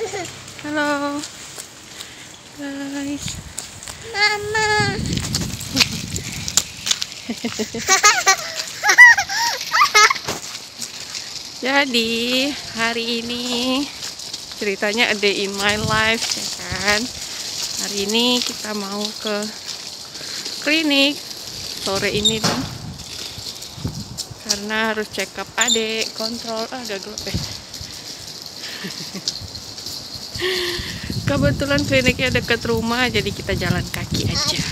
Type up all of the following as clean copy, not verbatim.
Halo guys. Mama. Jadi hari ini ceritanya a day in my life, ya kan. Hari ini kita mau ke klinik sore ini dong, karena harus check up adik, kontrol. Agak gelap ya. Kebetulan kliniknya dekat rumah, jadi kita jalan kaki aja.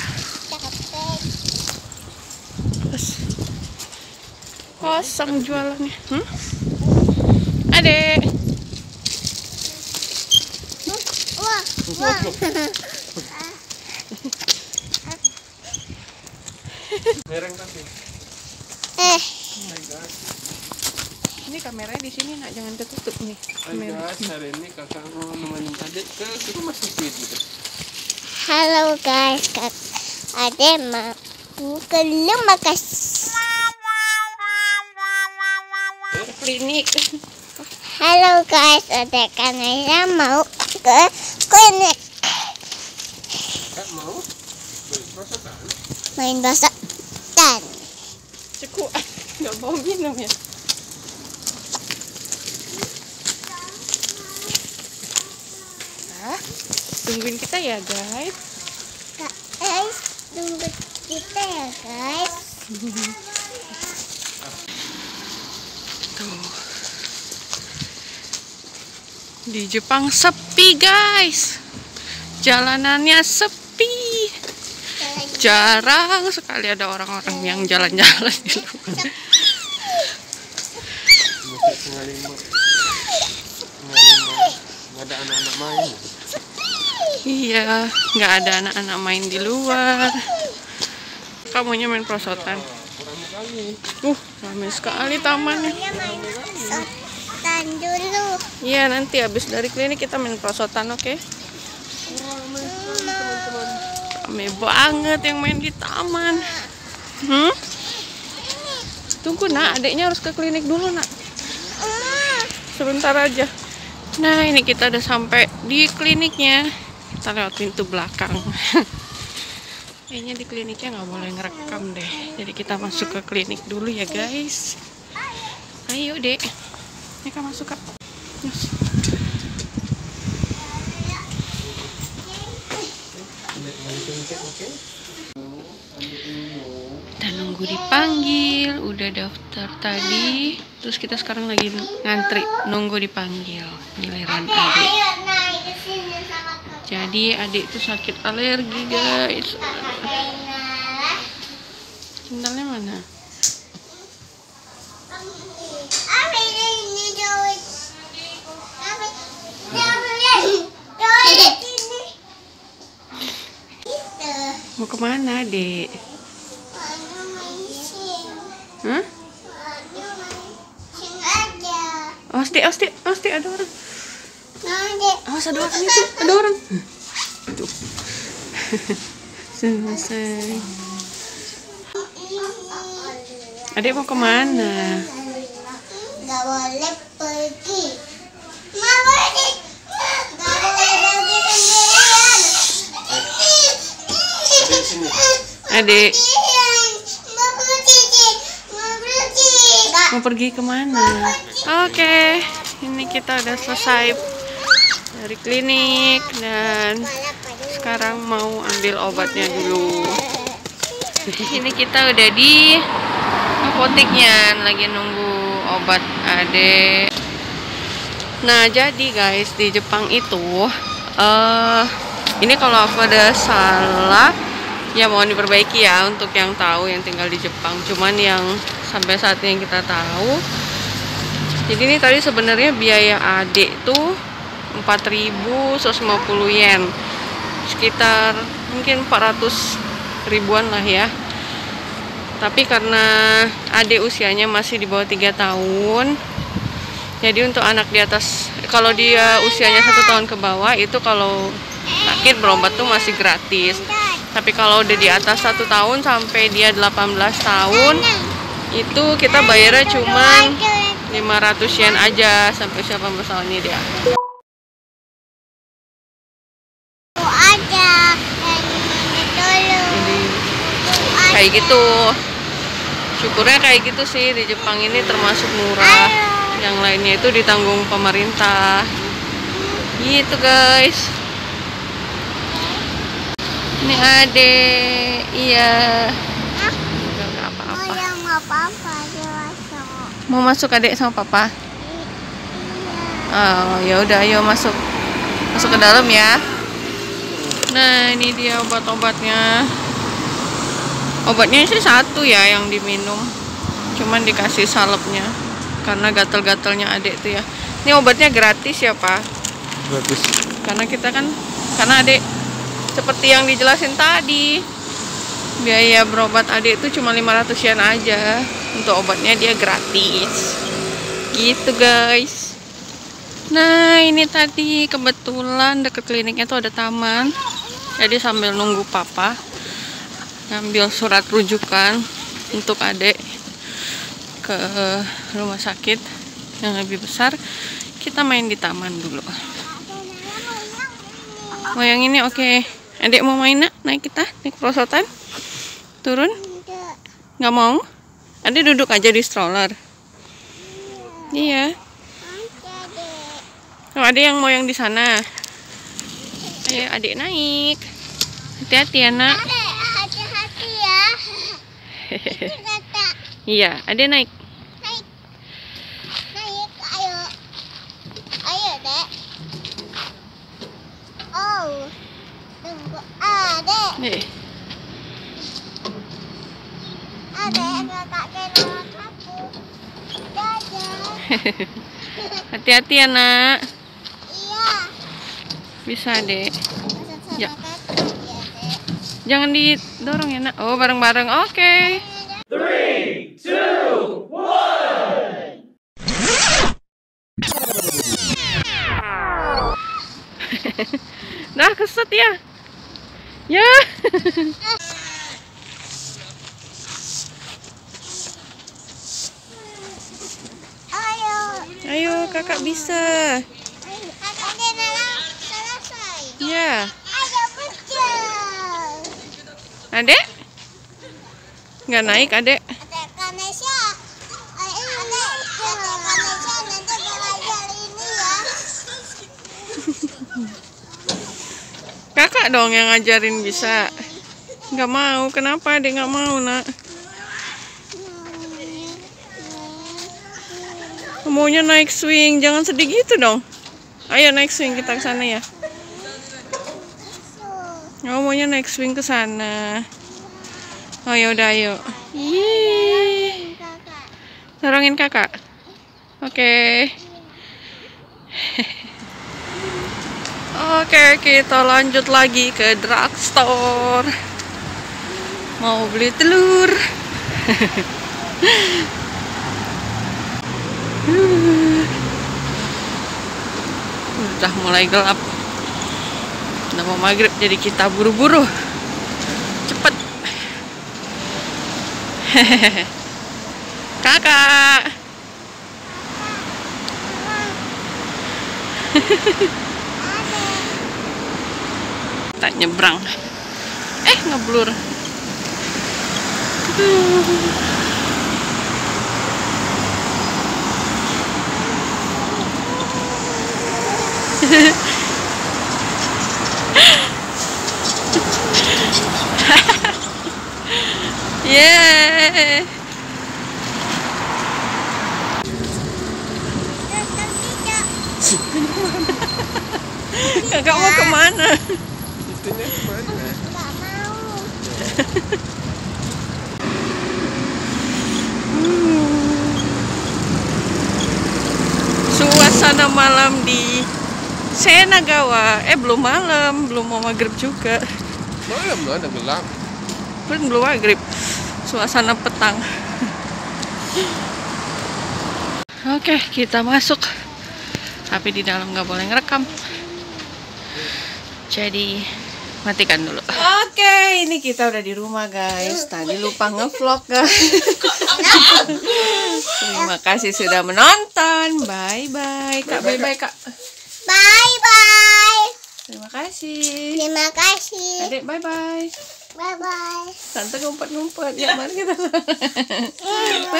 Terus kosong jualannya. Adek. Wah. Mereng tapi. Eh. Oh my God. Ini kameranya di sini, nak, jangan ketutup nih. Hai guys, hari ini kakak mau nemenin adik ke rumah sakit gitu. Halo guys, Ade mau ke rumah Klinik. Halo guys, Ade Kanaya mau ke klinik Kak mau berprosotan? main basotan. Cukup, nggak mau minum ya. Tungguin kita ya guys. Guys, tunggu kita ya guys. Tuh. Di Jepang sepi guys. Jalanannya sepi. Jarang sekali ada orang-orang yang jalan-jalan di luar. Setengah lima. Nggak ada anak-anak main. Iya, nggak ada anak-anak main di luar. Kamunya main prosotan. Kurang kali. Ramai sekali tamannya. Dia main basotan dulu. Iya, nanti habis dari klinik kita main prosotan, oke? Ramai banget yang main di taman. Tunggu nak, adiknya harus ke klinik dulu nak. Sebentar aja. Nah, ini kita udah sampai di kliniknya. Kita lewat pintu belakang. Kayaknya di kliniknya nggak boleh ngerekam deh. Jadi kita masuk ke klinik dulu ya guys. Ayo dek, mereka masuk kak. Yes. Dan nunggu dipanggil, udah daftar tadi. Terus kita sekarang lagi ngantri, nunggu dipanggil giliran adik. Jadi adik itu sakit alergi guys. Sendalnya mana? Mau kemana adik? Hah? Osti, ada orang. Awas, ada orang itu, ada orang. Tuh. Selesai. Adik mau kemana? Gak boleh pergi. Nggak boleh. Nggak boleh pergi sendirian. Di sini. Adik Mau pergi. mau pergi kemana? Oke, ini kita udah selesai dari klinik dan sekarang mau ambil obatnya dulu. Ini kita udah di apoteknya, lagi nunggu obat adek. Nah, jadi guys, di Jepang itu ini kalau aku ada salah ya mohon diperbaiki ya untuk yang tahu, yang tinggal di Jepang. Cuman yang sampai saat ini yang kita tahu, jadi ini tadi sebenarnya biaya adik tuh 4.150 yen, sekitar mungkin 400 ribuan lah ya. Tapi karena adik usianya masih di bawah 3 tahun, jadi untuk anak di atas, kalau dia usianya 1 tahun ke bawah itu kalau sakit berobat tuh masih gratis. Tapi kalau udah di atas 1 tahun sampai dia 18 tahun itu kita bayarnya cuma 500 yen aja sampai siapa masalahnya dia. kayak gitu. Syukurnya kayak gitu sih, di Jepang ini termasuk murah. Yang lainnya itu ditanggung pemerintah. Gitu guys. Ini adek, iya. Enggak apa-apa. Mau papa masuk. Mau masuk adek sama papa? Oh, ya udah, ayo masuk. Masuk ke dalam ya. Nah, ini dia obat-obatnya. Obatnya sih satu ya yang diminum. Cuman dikasih salepnya karena gatel-gatelnya adek tuh ya. Ini obatnya gratis ya, Pak? Gratis. Karena adek seperti yang dijelasin tadi, biaya berobat adek itu cuma 500 yen aja. Untuk obatnya dia gratis. Gitu guys. Nah, ini tadi kebetulan deket kliniknya tuh ada taman. Jadi sambil nunggu papa ngambil surat rujukan untuk adek ke rumah sakit yang lebih besar, kita main di taman dulu. Mau yang ini oke. Adek mau main nak? Naik kita, naik perosotan. Turun? Nggak mau? Adek duduk aja di stroller. Iya. Oh, adek yang mau yang di sana. Ayo adek naik. Hati-hati ya nak. Hati-hati ya. Iya, adek naik. Naik, ayo. Ayo, Dek. Oh. Tunggu, Adek. Adek, kakak kenal aku. Dadah. Hati-hati ya nak. Iya. Bisa adek. Sama Ya. kakak ya, Dek. Jangan didorong ya nak. Oh, bareng-bareng. Oke. 3, 2, 1. Dah keset ya. Ya. Ayo. Ayo kakak bisa. Kakak kenal selesai. Ya. Ayo betul. Adek? Nggak naik adek. Adek Kanesha. Adek Kanesha nanti belajar ini ya. Kakak dong yang ngajarin bisa. Nggak mau. Kenapa adek nggak mau nak? Maunya naik swing. Jangan sedih gitu dong. Ayo naik swing kita ke sana ya. Oh, maunya naik swing ke sana. Oh ya udah ayo. Yeay. Kakak. Dorongin kakak. Oke. Oke, kita lanjut lagi ke drugstore. Mau beli telur. Udah mulai gelap. Udah mau maghrib jadi kita buru-buru. Cepet. Kakak. Tak nyebrang. Ngeblur. Yeay. Kakak mau kemana? Itunya kemana? Nggak mau. Suasana malam di Shenagawa. Belum malam, belum mau maghrib juga. Malam loh, ada gelap. Belum maghrib. Suasana petang. Oke, kita masuk. Tapi di dalam nggak boleh ngerekam. Jadi matikan dulu. Oke, ini kita udah di rumah guys. Tadi lupa ngevlog guys. Terima kasih sudah menonton. Bye bye kak. Bye bye kak. Bye bye. Terima kasih. Terima kasih. Adik bye bye. Bye bye. Tante ngumpet-ngumpet. Ya, mari kita.